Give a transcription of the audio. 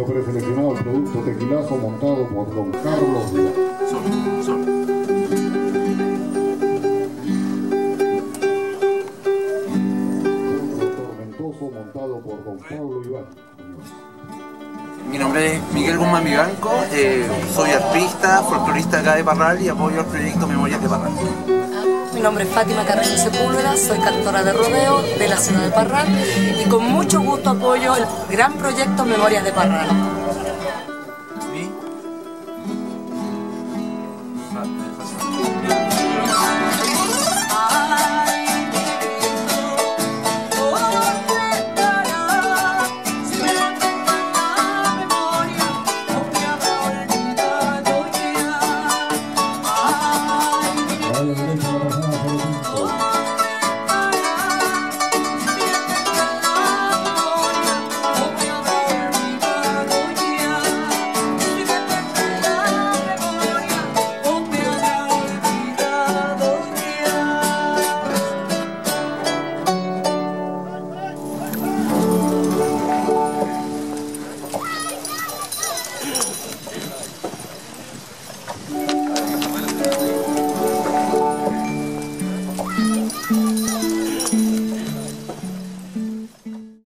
preseleccionado el producto tequilazo montado por don Carlos Vidal. Tormentoso montado por don Pablo Iván. Mi nombre es Miguel Guzmán Vivanco, soy artista, folclorista acá de Parral y apoyo el proyecto Memorias de Parral. Mi nombre es Fátima Carreño Sepúlveda, soy cantora de rodeo de la ciudad de Parral y con mucho gusto apoyo el gran proyecto Memorias de Parral.